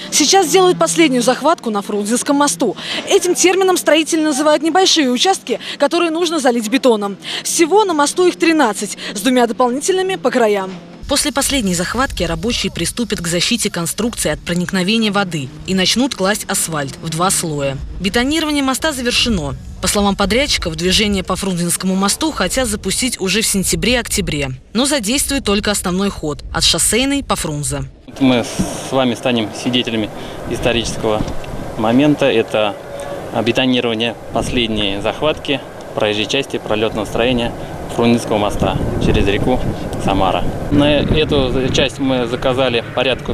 Сейчас делают последнюю захватку на Фрунзенском мосту. Этим термином строители называют небольшие участки, которые нужно залить бетоном. Всего на мосту их 13, с 2 дополнительными по краям. После последней захватки рабочие приступят к защите конструкции от проникновения воды и начнут класть асфальт в 2 слоя. Бетонирование моста завершено. По словам подрядчиков, движение по Фрунзенскому мосту хотят запустить уже в сентябре-октябре. Но задействует только основной ход – от Шоссейной по Фрунзе. Мы с вами станем свидетелями исторического момента. Это бетонирование последней захватки проезжей части пролетного строения Фрунзенского моста через реку Самара. На эту часть мы заказали порядка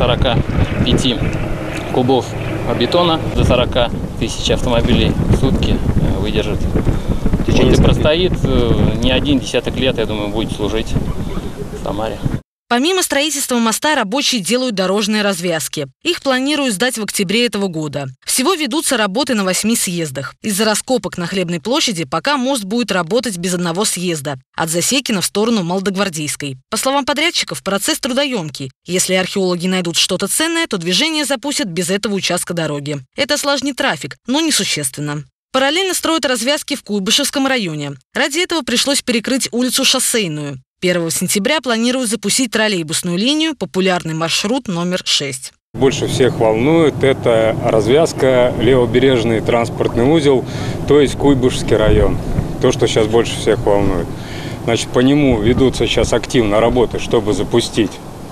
245 кубов бетона. До 40 тысяч автомобилей в сутки выдержит. Вот и простоит не 1 десяток лет, я думаю, будет служить в Самаре. Помимо строительства моста рабочие делают дорожные развязки. Их планируют сдать в октябре этого года. Всего ведутся работы на 8 съездах. Из-за раскопок на Хлебной площади пока мост будет работать без одного съезда – от Засекина в сторону Молодогвардейской. По словам подрядчиков, процесс трудоемкий. Если археологи найдут что-то ценное, то движение запустят без этого участка дороги. Это осложнит трафик, но несущественно. Параллельно строят развязки в Куйбышевском районе. Ради этого пришлось перекрыть улицу Шоссейную. 1 сентября планируют запустить троллейбусную линию, популярный маршрут номер 6. Больше всех волнует это развязка левобережный транспортный узел, то есть Куйбышевский район. То, что сейчас больше всех волнует. Значит, по нему ведутся сейчас активно работы, чтобы запустить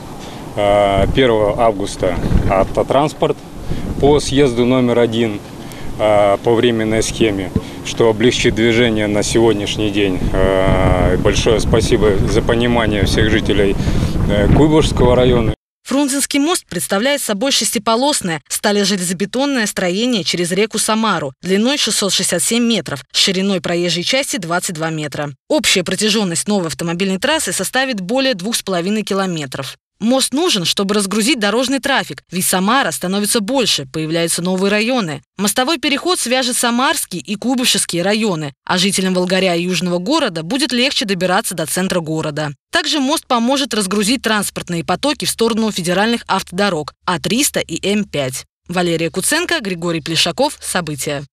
1 августа автотранспорт по съезду номер 1 по временной схеме, что облегчит движение на сегодняшний день. Большое спасибо за понимание всех жителей Куйбышевского района. Фрунзенский мост представляет собой шестиполосное сталежелезобетонное строение через реку Самару длиной 667 метров, шириной проезжей части 22 метра. Общая протяженность новой автомобильной трассы составит более 2,5 километров. Мост нужен, чтобы разгрузить дорожный трафик, ведь Самара становится больше, появляются новые районы. Мостовой переход свяжет Самарский и Куйбышевские районы, а жителям Волгаря и Южного города будет легче добираться до центра города. Также мост поможет разгрузить транспортные потоки в сторону федеральных автодорог А300 и М5. Валерия Куценко, Григорий Плешаков. События.